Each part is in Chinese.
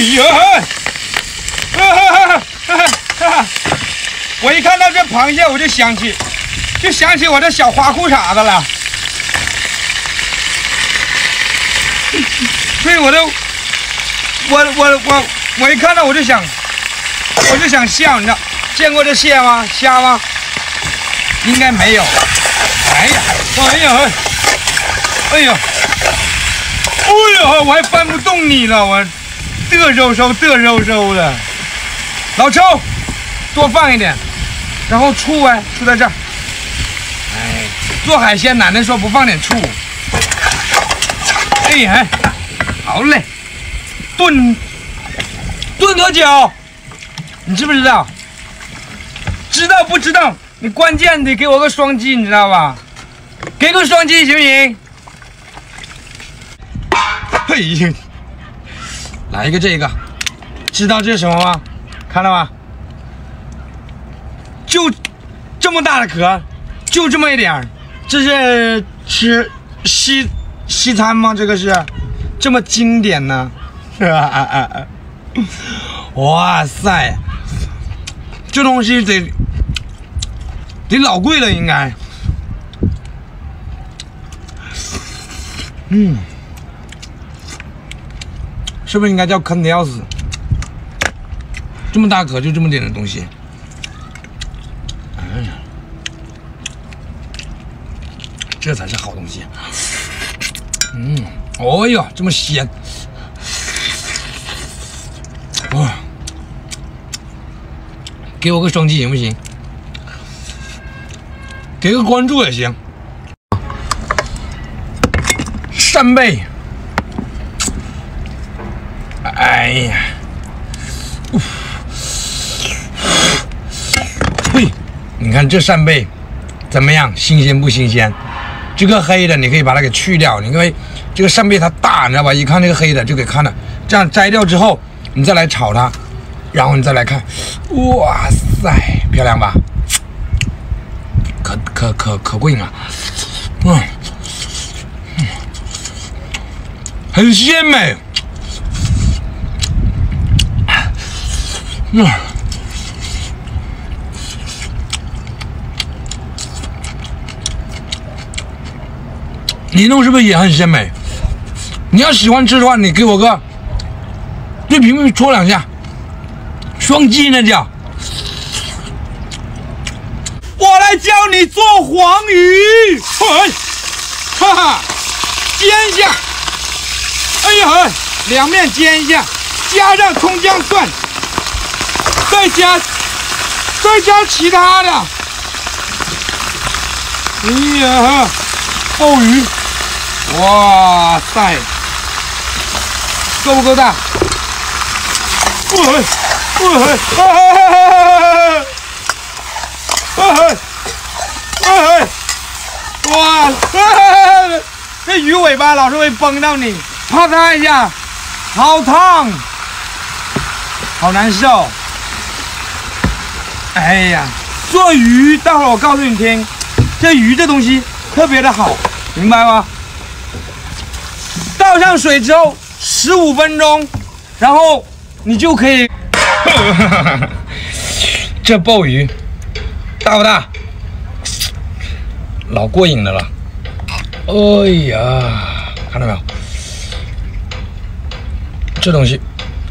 呀！我一看到这螃蟹，我就想起我的小花裤衩子了。所以我一看到我就想笑，你知道？见过这蟹吗？虾吗？应该没有。哎呀，我还翻不动你了，我嘚嗖的。老抽，多放一点，然后醋醋在这儿。哎，做海鲜哪能说不放点醋？哎，好嘞，炖多久？你知不知道？知道不知道？你关键得给我个双击，你知道吧？给个双击行不行？哎呀，来一个这个，知道这是什么吗？看到吗？就这么大的壳，就这么一点儿，这是吃西餐吗？这个是这么经典呢？哇塞，这东西得老贵了，应该。是不是应该叫坑的要死？这么大壳就这么点的东西，哎呀，这才是好东西。哦哟，这么鲜，哇！给我个双击行不行？给个关注也行。扇贝，哎呀，嘿，你看这扇贝怎么样？新鲜不新鲜？这个黑的你可以把它给去掉，因为这个扇贝它大，你知道吧？一看这个黑的就给看了，这样摘掉之后，你再来炒它，然后你再来看，哇塞，漂亮吧？可过瘾了，很鲜美，你弄是不是也很鲜美？你要喜欢吃的话，你给我个对屏幕戳两下，双击那叫。我来教你做黄鱼，哈哈，煎一下，哎呀，两面煎一下，加上葱姜蒜，再加其他的，哎呀，鲍鱼，哇塞，够不够大？哇！这鱼尾巴老是会崩到你，啪嗒一下，好烫，好难受。哎呀，做鱼，待会儿我告诉你听，这鱼这东西特别的好，明白吗？倒上水之后15分钟，然后你就可以。这鲍鱼大不大？老过瘾的了。哎呀，看到没有？这东西，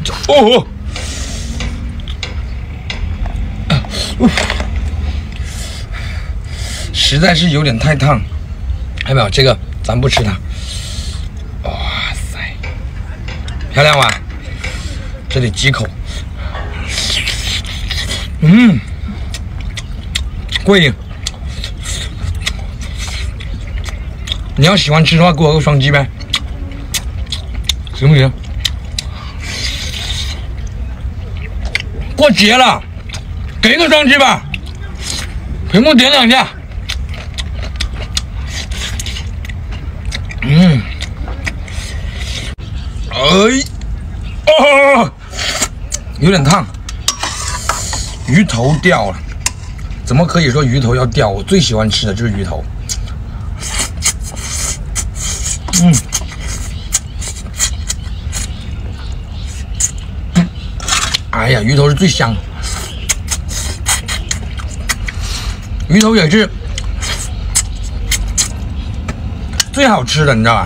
实在是有点太烫。看到没有？这个咱不吃它。哇塞，漂亮吧？这里几口，过瘾。你要喜欢吃的话，给我个双击呗，行不行？过节了，给个双击吧，屏幕点两下。有点烫，鱼头掉了，怎么可以说鱼头要掉？我最喜欢吃的就是鱼头。 哎呀，鱼头是最香的，鱼头也是最好吃的，你知道吧？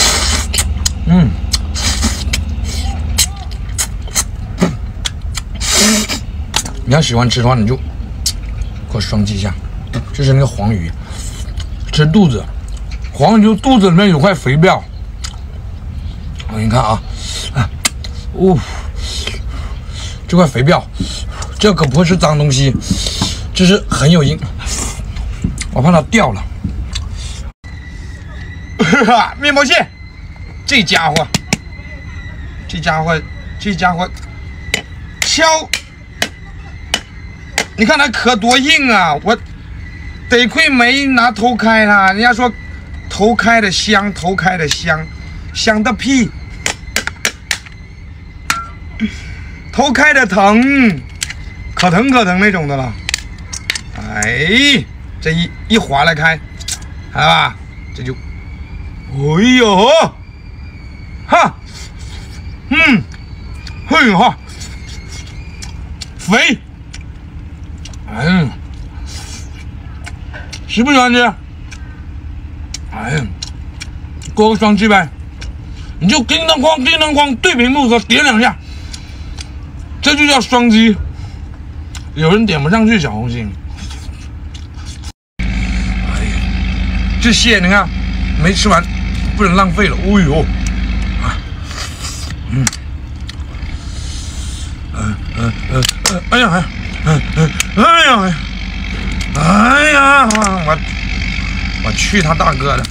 你要喜欢吃的话，你就给我双击一下。这是那个黄鱼，吃肚子，黄鱼就肚子里面有块肥膘。你看啊，这块肥膘，这可不是脏东西，这是很有营。我怕它掉了。面包蟹，这家伙敲，你看它壳多硬啊！我得亏没拿头开它，人家说头开的香，头开的香，香的屁！头开的疼，可疼那种的了。哎，这一划来开，看到吧？这就，哎呦，哈，嘿哈，肥，喜不喜欢吃？给我个双击呗，你就叮当哐对屏幕说点2下。这就叫双击，有人点不上去小红心。哎呀，这蟹你看没吃完，不能浪费了。哦呦，哎呀，我去他大哥的，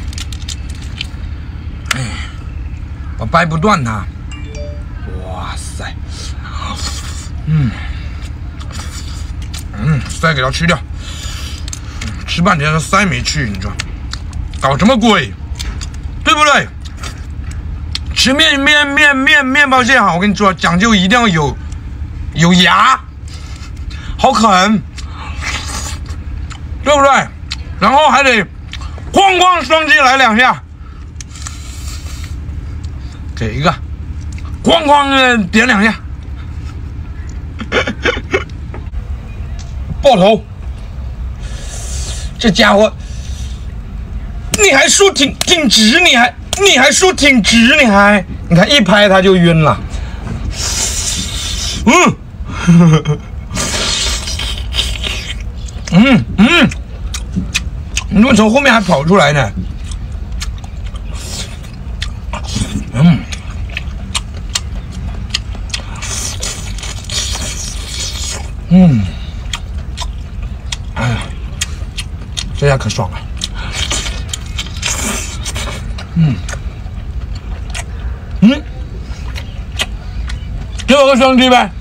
哎，我掰不断他。哇塞！鳃给它去掉，吃半天鳃没去，你说搞什么鬼？对不对？吃面包蟹好，我跟你说，讲究一定要有牙，好啃，对不对？然后还得哐双击来2下，给一个哐点2下。爆头，这家伙，你还说挺直，你还说挺直，你看一拍他就晕了。你怎么从后面还跑出来呢？哎呀，这下可爽了。给我个双击呗。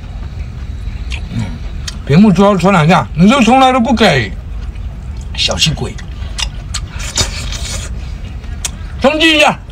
屏幕戳2下，你这从来都不给，小气鬼。双击一下。